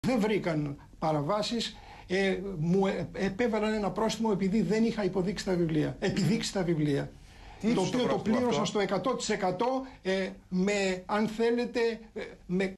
Δεν βρήκαν παραβάσεις, μου επέβαλαν ένα πρόστιμο επειδή δεν είχα υποδείξει τα βιβλία, επιδείξει τα βιβλία. Το οποίο το πλήρωσα στο 100% με, αν θέλετε, με